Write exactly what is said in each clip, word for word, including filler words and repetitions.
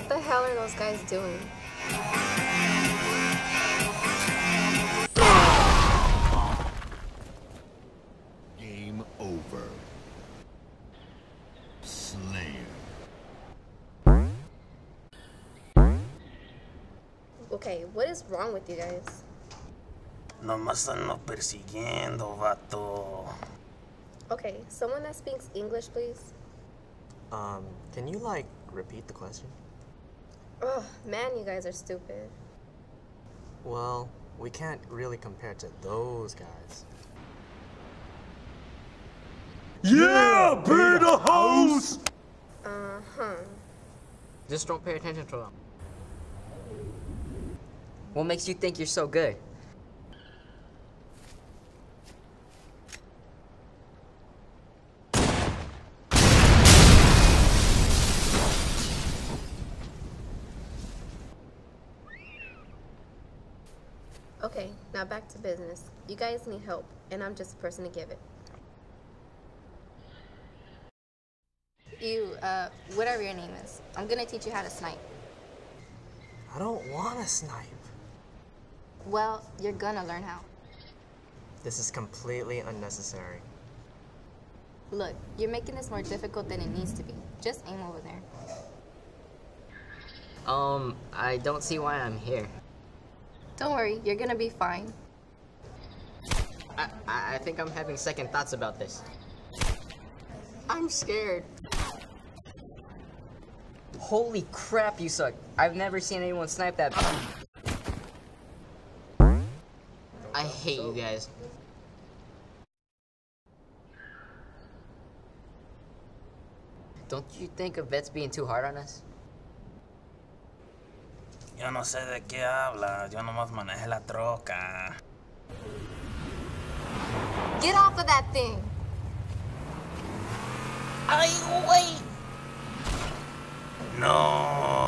What the hell are those guys doing? Game over. Slayer. Okay, what is wrong with you guys? Nomás ando persiguiendo, vato. Okay, someone that speaks English, please. Um, can you, like, repeat the question? Oh, man, you guys are stupid. Well, we can't really compare to those guys. Yeah, build a house! Uh-huh. Just don't pay attention to them. What makes you think you're so good? Okay, now back to business. You guys need help, and I'm just the person to give it. You, uh, whatever your name is, I'm gonna teach you how to snipe. I don't want to snipe. Well, you're gonna learn how. This is completely unnecessary. Look, you're making this more difficult than it needs to be. Just aim over there. Um, I don't see why I'm here. Don't worry, you're gonna be fine. I, I, I think I'm having second thoughts about this. I'm scared. Holy crap, you suck. I've never seen anyone snipe that bad. I hate you guys. Don't you think of vets being too hard on us? Yo no sé de qué hablas, yo nomás manejé la troca. Get off of that thing! ¡Ay, güey! No.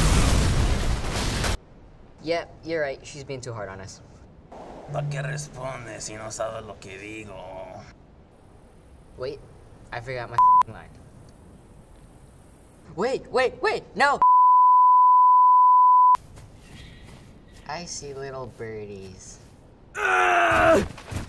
Yep, you're right. She's being too hard on us. ¿Para qué respondes si no sabes lo que digo? Wait, I forgot my f***ing line. Wait, wait, wait, no! I see little birdies. Ah!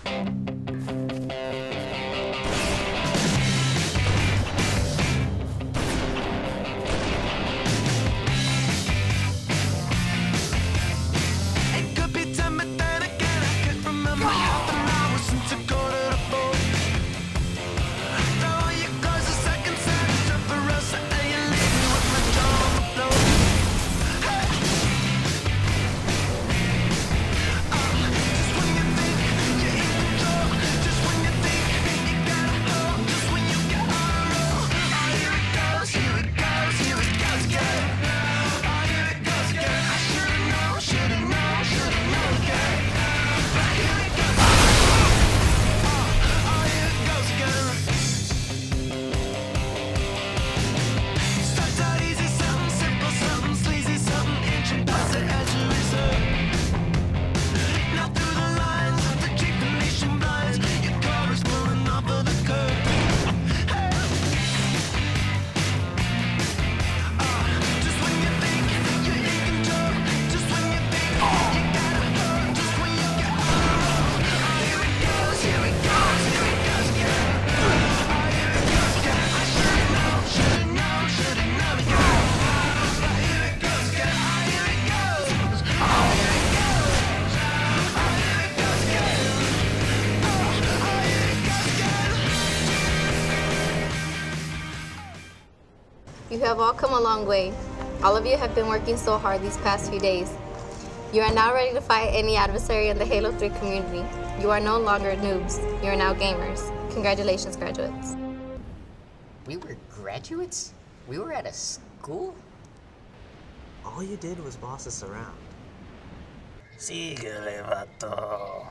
You have all come a long way. All of you have been working so hard these past few days. You are now ready to fight any adversary in the Halo three community. You are no longer noobs. You are now gamers. Congratulations, graduates. We were graduates? We were at a school? All you did was boss us around. Síguele, vato.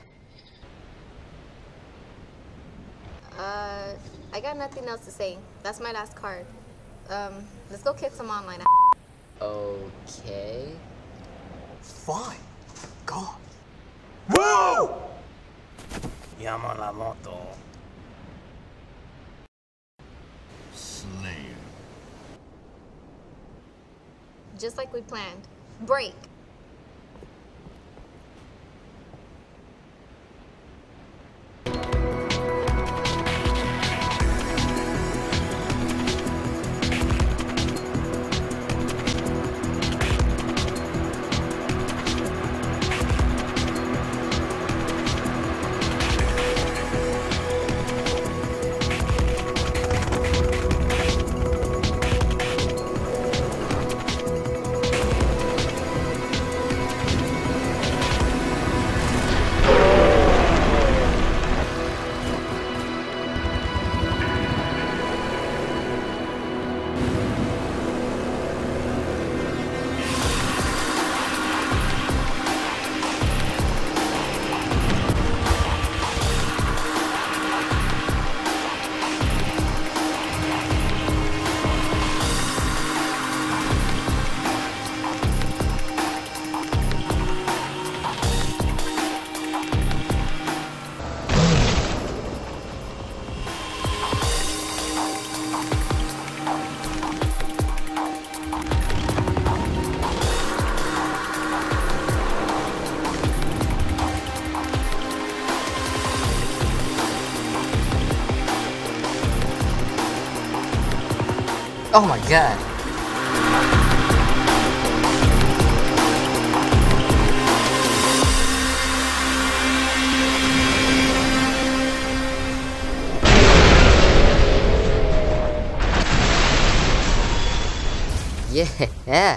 Uh, I got nothing else to say. That's my last card. Um, let's go kick some online. Okay. Fine. God. Whoa! Llama la moto. Slayer. just like we planned. Break. Oh my god. Yeah.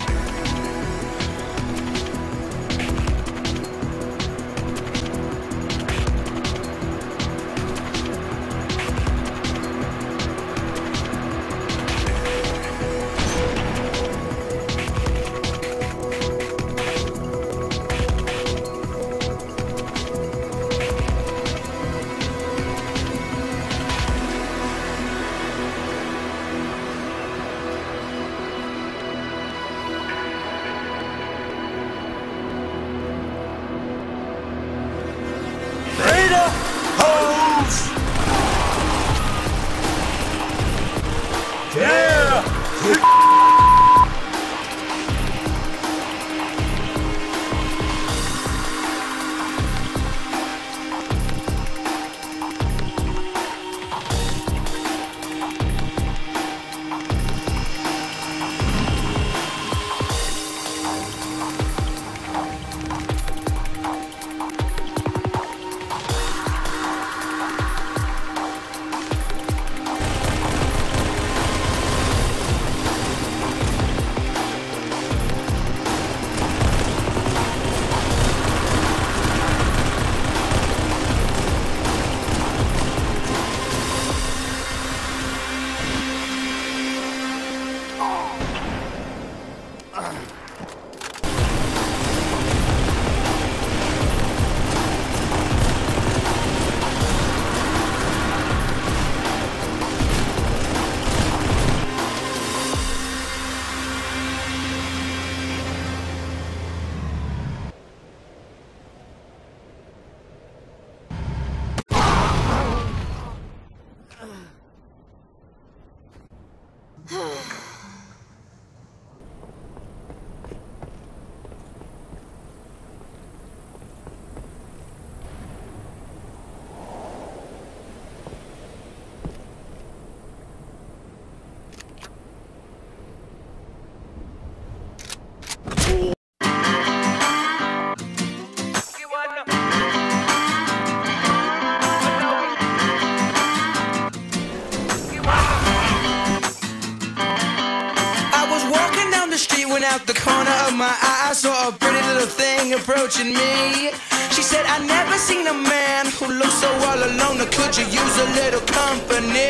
Out the corner of my eye, I saw a pretty little thing approaching me. She said, I never seen a man who looks so all alone. Could you use a little company?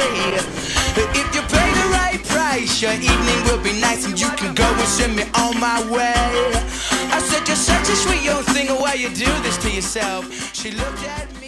If you pay the right price, your evening will be nice, and you can go and send me on my way. I said, you're such a sweet young thing, why you do this to yourself? She looked at me.